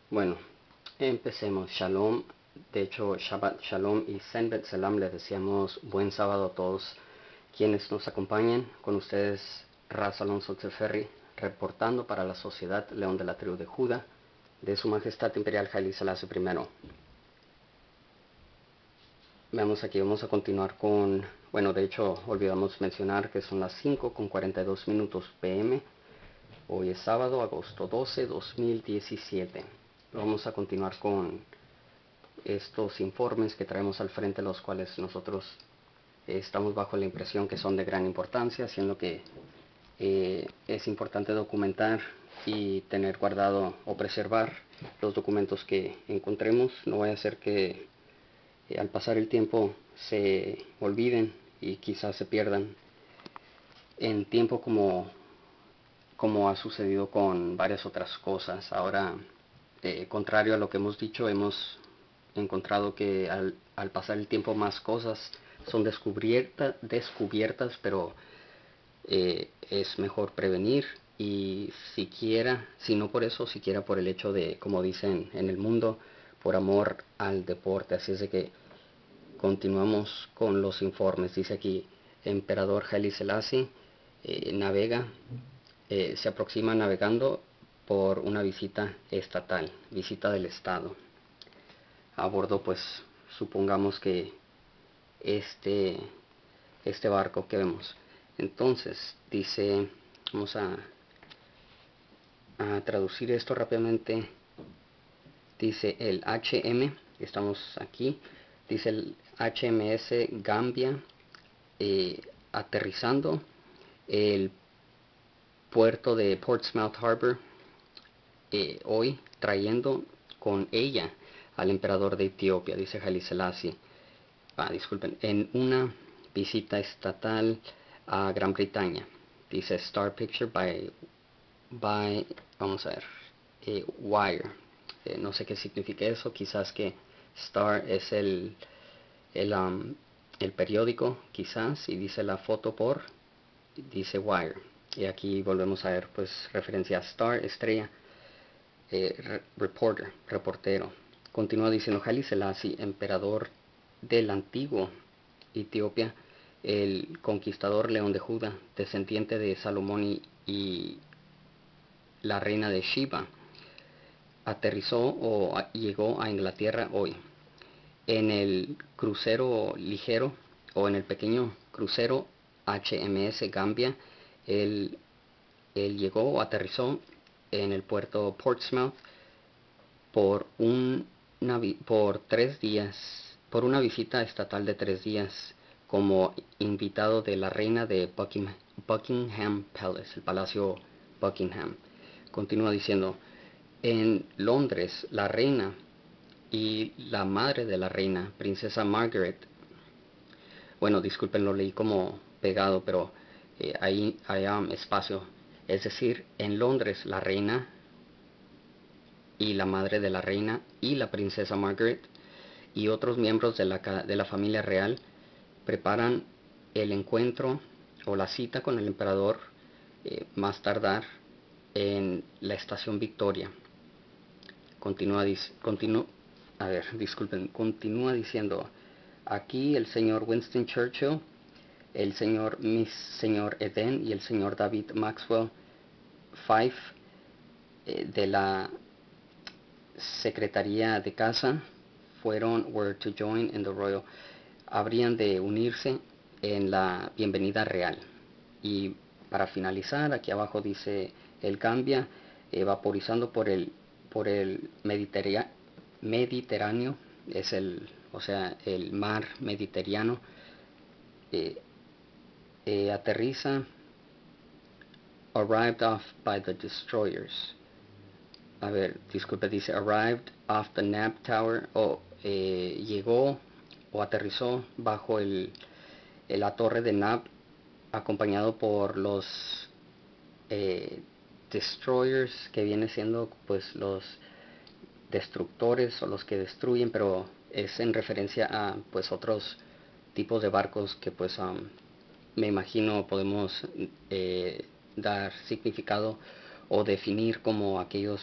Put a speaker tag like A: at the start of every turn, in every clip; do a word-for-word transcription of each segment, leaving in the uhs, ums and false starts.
A: Bueno, empecemos. Shalom. De hecho, Shabbat Shalom y Senbet Selam. Les deseamos buen sábado a todos quienes nos acompañan. Con ustedes, Raz Alonso Tseferri, reportando para la Sociedad León de la Tribu de Judá, de Su Majestad Imperial Haile Selassie primero. Veamos aquí, vamos a continuar con, bueno, de hecho, olvidamos mencionar que son las cinco con cuarenta y dos minutos P M. Hoy es sábado, agosto doce, dos mil diecisiete. Vamos a continuar con estos informes que traemos al frente, los cuales nosotros eh, estamos bajo la impresión que son de gran importancia, siendo que eh, es importante documentar y tener guardado o preservar los documentos que encontremos. No vaya a ser que eh, al pasar el tiempo se olviden y quizás se pierdan en tiempo, como, como ha sucedido con varias otras cosas. Ahora, eh, contrario a lo que hemos dicho, hemos encontrado que al, al pasar el tiempo más cosas son descubierta, descubiertas, pero eh, es mejor prevenir, y siquiera, si no por eso, siquiera por el hecho de, como dicen en el mundo, por amor al deporte. Así es de que continuamos con los informes. Dice aquí, Emperador Haile Selassie eh, navega, eh, se aproxima navegando por una visita estatal, visita del Estado. A bordo, pues, supongamos que este, este barco que vemos. Entonces, dice, vamos a, a traducir esto rápidamente. Dice el H M, estamos aquí, dice el H M S Gambia, eh, aterrizando el puerto de Portsmouth Harbor eh, hoy, trayendo con ella al emperador de Etiopía, dice Haile Selassie, ah, disculpen, en una visita estatal a Gran Bretaña. Dice Star Picture by, by vamos a ver, eh, Wire. Eh, no sé qué significa eso, quizás que Star es el, el, um, el periódico, quizás, y dice la foto por, dice Wire. Y aquí volvemos a ver, pues, referencia a Star, estrella, eh, re reporter, reportero. Continúa diciendo Haile Selassie, emperador del antiguo Etiopía, el conquistador León de Judá, descendiente de Salomón y, y la reina de Sheba, aterrizó o a, llegó a Inglaterra hoy. En el crucero ligero o en el pequeño crucero H M S Gambia, él, él llegó o aterrizó en el puerto Portsmouth por, un, por tres días, por una visita estatal de tres días, como invitado de la reina de Buckingham, Buckingham Palace, el Palacio Buckingham. Continúa diciendo, en Londres, la reina y la madre de la reina, princesa Margaret, bueno, disculpen, lo leí como pegado, pero eh, ahí hay um, espacio, es decir, en Londres, la reina y la madre de la reina y la princesa Margaret y otros miembros de la, de la familia real preparan el encuentro o la cita con el emperador, eh, más tardar en la estación Victoria. Continúa, continúa, a ver, disculpen, continúa diciendo, aquí el señor Winston Churchill, el señor Miss señor Eden y el señor David Maxwell Fife, eh, de la Secretaría de Casa, fueron were to join in the royal, habrían de unirse en la bienvenida real. Y para finalizar, aquí abajo dice el Gambia, eh, vaporizando por el por el Mediterráneo, Mediterráneo es el, o sea, el mar Mediterráneo, eh, eh, aterriza, arrived off by the destroyers. A ver, disculpe, dice arrived off the Nab Tower, o eh, llegó o aterrizó bajo el, la torre de Nab, acompañado por los eh, destroyers, que viene siendo pues los destructores o los que destruyen, pero es en referencia a pues otros tipos de barcos que pues um, me imagino podemos eh, dar significado o definir como aquellos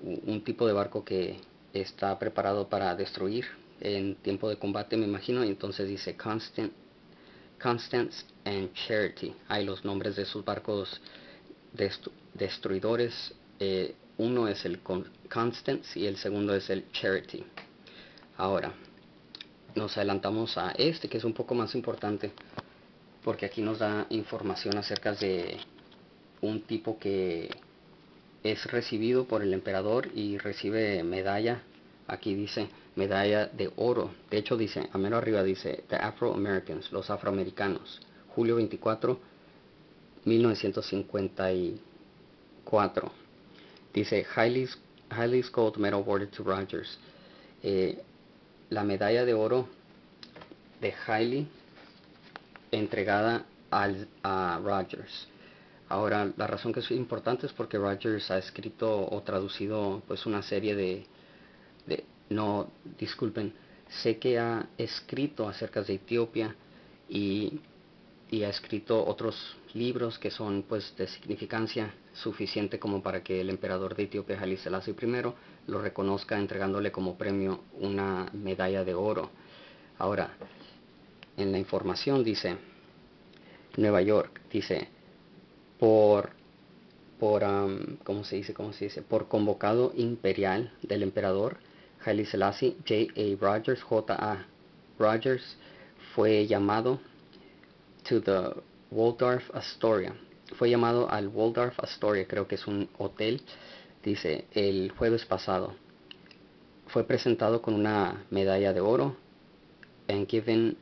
A: un tipo de barco que está preparado para destruir en tiempo de combate, me imagino. Y entonces dice Constant, Constance and Charity. Hay los nombres de sus barcos destru destruidores. Eh, uno es el Constance y el segundo es el Charity. Ahora, nos adelantamos a este, que es un poco más importante, porque aquí nos da información acerca de un tipo que es recibido por el emperador y recibe medalla. Aquí dice medalla de oro. De hecho dice, a mero arriba dice The Afro-Americans, los afroamericanos, julio veinticuatro, mil novecientos cincuenta y cuatro. Dice Highly, highly Gold Medal awarded to Rogers. Eh, la medalla de oro de Hailey entregada al, a Rogers. Ahora, la razón que es importante es porque Rogers ha escrito o traducido pues una serie de, de no, disculpen, sé que ha escrito acerca de Etiopía y, y ha escrito otros libros que son pues de significancia suficiente como para que el emperador de Etiopía, Haile Selassie I, lo reconozca entregándole como premio una medalla de oro. Ahora, en la información dice Nueva York, dice por por um, ¿cómo se dice? ¿Cómo se dice? Por convocado imperial del emperador Haile Selassie J A Rogers J A Rogers fue llamado to the Waldorf Astoria. Fue llamado al Waldorf Astoria, creo que es un hotel. Dice el jueves pasado. Fue presentado con una medalla de oro and given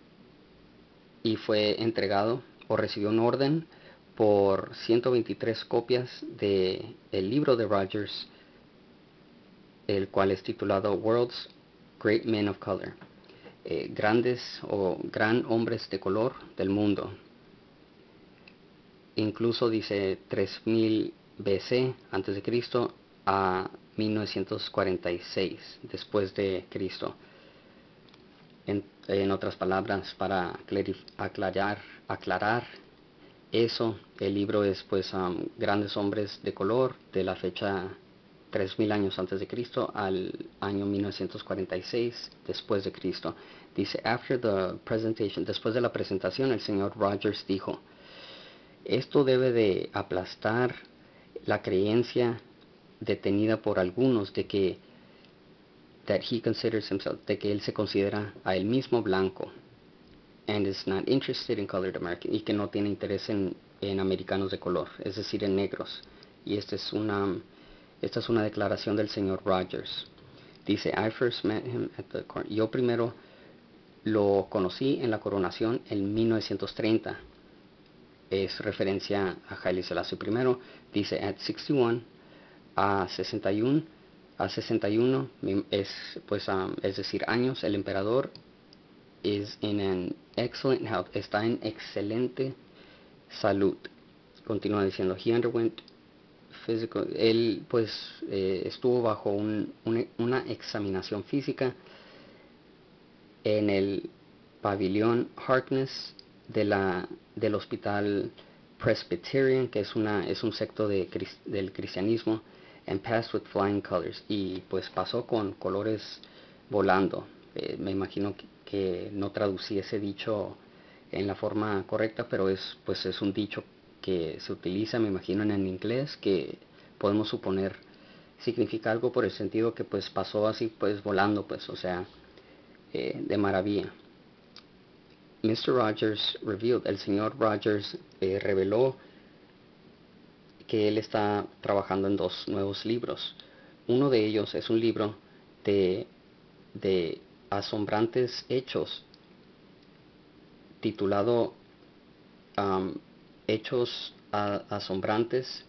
A: y fue entregado o recibió un orden por ciento veintitrés copias de el libro de Rogers, el cual es titulado World's Great Men of Color, eh, grandes o gran hombres de color del mundo. Incluso dice tres mil B C antes de Cristo a mil novecientos cuarenta y seis después de Cristo. En, en otras palabras, para aclarar, aclarar eso, el libro es pues um, grandes hombres de color de la fecha tres mil años antes de Cristo al año mil novecientos cuarenta y seis después de Cristo. Dice, after the presentation, después de la presentación, el señor Rogers dijo, esto debe de aplastar la creencia detenida por algunos de que that he considers himself, de que él se considera a él mismo blanco and is not interested in colored Americans, y que no tiene interés en, en americanos de color, es decir, en negros. Y esta es una esta es una declaración del señor Rogers. Dice, I first met him at the court. Yo primero lo conocí en la coronación en mil novecientos treinta. Es referencia a Haile Selassie I. Dice, at sixty one, a sesenta y uno, a sesenta y uno es, pues, um, es decir, años, el emperador is in an excellent health, está en excelente salud. Continúa diciendo, he underwent physical, él pues eh, estuvo bajo un, un, una examinación física en el pabellón Harkness de la, del hospital Presbyterian, que es, una, es un secto de, del cristianismo, and passed with flying colors, y pues pasó con colores volando. Eh, me imagino que, que no traducí ese dicho en la forma correcta, pero es pues es un dicho que se utiliza, me imagino, en el inglés, que podemos suponer significa algo por el sentido que pues pasó así pues volando, pues, o sea, eh, de maravilla. mister Rogers revealed, el señor Rogers eh, reveló que él está trabajando en dos nuevos libros. Uno de ellos es un libro de, de asombrantes hechos titulado um, Hechos a, asombrantes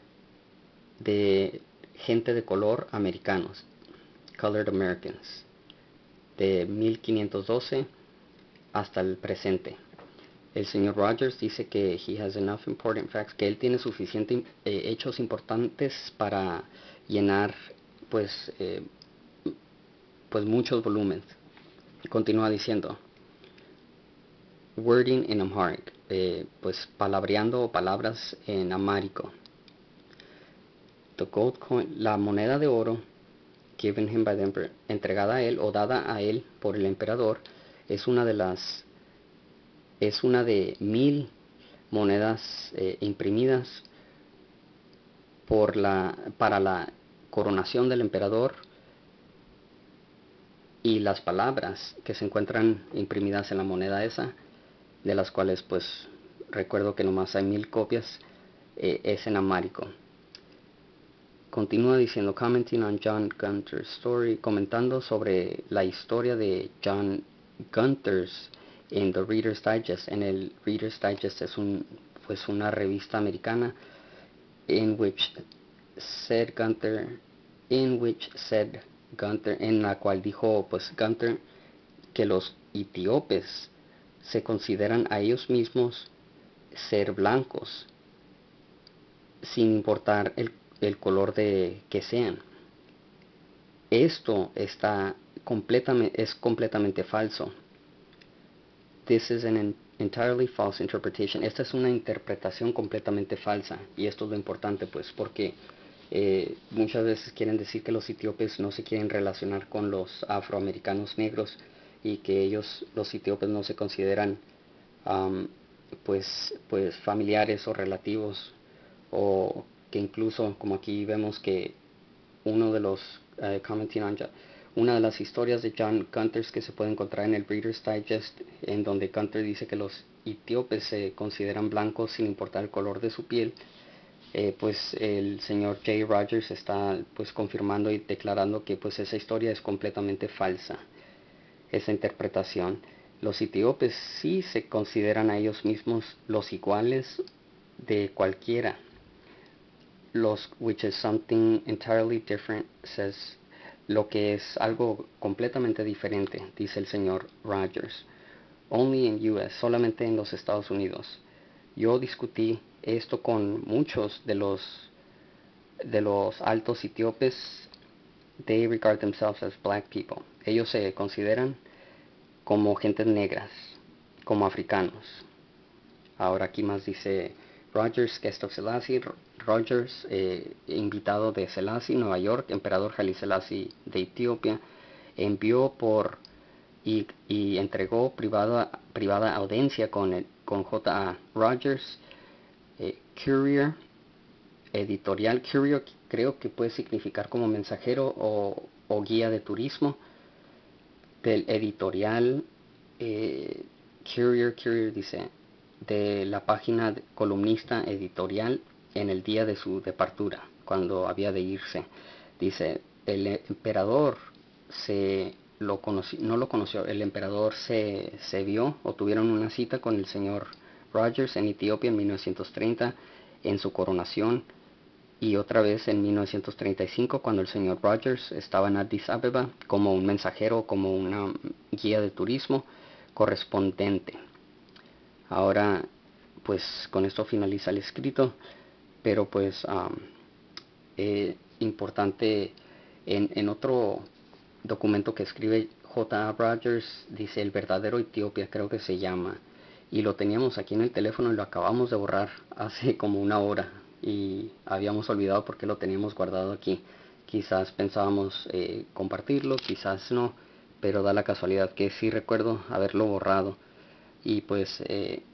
A: de gente de color americanos, Colored Americans, de mil quinientos doce hasta el presente. El señor Rogers dice que he has enough important facts, que él tiene suficientes eh, hechos importantes para llenar pues eh, pues muchos volúmenes. Continúa diciendo, wording in Amharic, eh, pues palabreando palabras en amárico. the gold coin, la moneda de oro, given him by the emperor, entregada a él o dada a él por el emperador, es una de las, es una de mil monedas eh, imprimidas por la, para la coronación del emperador, y las palabras que se encuentran imprimidas en la moneda esa, de las cuales pues recuerdo que nomás hay mil copias, eh, es en amárico. Continúa diciendo, commenting on John Gunther's story, comentando sobre la historia de John Gunther's en The Reader's Digest. En el Reader's Digest es un, pues una revista americana, in which said Gunther, in which said Gunther, en la cual dijo pues Gunther que los etíopes se consideran a ellos mismos ser blancos, sin importar el, el color de que sean. Esto está completamente, es completamente falso. This is an entirely false interpretation. Esta es una interpretación completamente falsa, y esto es lo importante pues porque eh, muchas veces quieren decir que los etíopes no se quieren relacionar con los afroamericanos negros, y que ellos, los etíopes, no se consideran um, pues, pues familiares o relativos, o que incluso, como aquí vemos que uno de los uh, commenting on, una de las historias de John Gunther que se puede encontrar en el Reader's Digest, en donde Gunther dice que los etíopes se consideran blancos sin importar el color de su piel, eh, pues el señor J. Rogers está pues confirmando y declarando que pues esa historia es completamente falsa, esa interpretación. Los etíopes sí se consideran a ellos mismos los iguales de cualquiera. Los, which is something entirely different, says, lo que es algo completamente diferente, dice el señor Rogers. Only in U S, solamente en los Estados Unidos. Yo discutí esto con muchos de los de los altos etíopes. They regard themselves as black people. Ellos se consideran como gentes negras, como africanos. Ahora aquí más dice Rogers, guest of Selassie. Rogers, eh, invitado de Selassie, Nueva York, emperador Haile Selassie de Etiopía, envió por y, y entregó privada, privada audiencia con, el, con J A Rogers, eh, courier, editorial. Courier creo que puede significar como mensajero o, o guía de turismo, del editorial, eh, courier, courier dice, de la página columnista editorial en el día de su departura, cuando había de irse. Dice, el emperador se lo conoció, no lo conoció, el emperador se, se vio o tuvieron una cita con el señor Rogers en Etiopía en mil novecientos treinta en su coronación, y otra vez en mil novecientos treinta y cinco cuando el señor Rogers estaba en Addis Abeba como un mensajero, como una guía de turismo correspondiente. Ahora pues con esto finaliza el escrito, pero pues um, eh, importante, en, en otro documento que escribe J A Rogers, dice el verdadero Etiopía, creo que se llama, y lo teníamos aquí en el teléfono y lo acabamos de borrar hace como una hora, y habíamos olvidado porque lo teníamos guardado aquí. Quizás pensábamos eh, compartirlo, quizás no, pero da la casualidad que sí recuerdo haberlo borrado, y pues eh,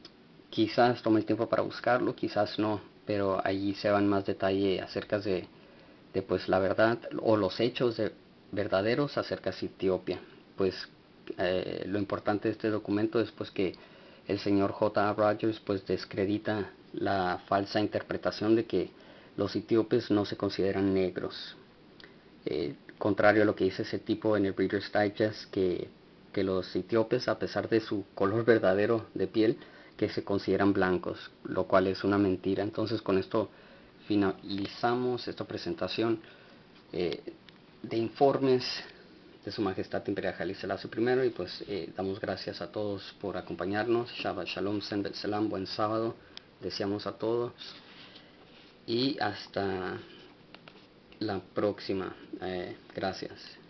A: quizás tome el tiempo para buscarlo, quizás no, pero allí se van más detalle acerca de, de pues la verdad o los hechos de, verdaderos acerca de Etiopía. Pues eh, lo importante de este documento es pues que el señor J A Rogers pues descredita la falsa interpretación de que los etíopes no se consideran negros, eh, contrario a lo que dice ese tipo en el Reader's Digest, que, que los etíopes, a pesar de su color verdadero de piel, que se consideran blancos, lo cual es una mentira. Entonces con esto finalizamos esta presentación eh, de informes de Su Majestad Imperial Haile Selassie primero, y pues eh, damos gracias a todos por acompañarnos. Shabbat Shalom, Senbet Selam, buen sábado deseamos a todos, y hasta la próxima. Eh, gracias.